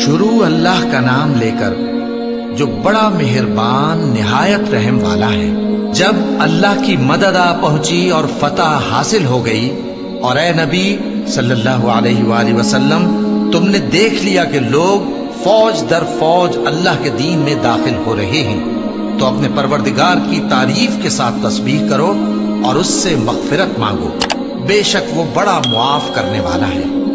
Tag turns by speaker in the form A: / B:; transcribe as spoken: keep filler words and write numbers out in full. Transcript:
A: शुरू अल्लाह का नाम लेकर जो बड़ा मेहरबान निहायत रहम वाला है। जब अल्लाह की मदद आ पहुंची और फतह हासिल हो गई और ए नबी सल्लल्लाहु अलैहि वसल्लम तुमने देख लिया कि लोग फौज दर फौज अल्लाह के दीन में दाखिल हो रहे हैं, तो अपने परवरदिगार की तारीफ के साथ तस्बीह करो और उससे मग़फ़िरत मांगो। बेशक वो बड़ा मुआफ करने वाला है।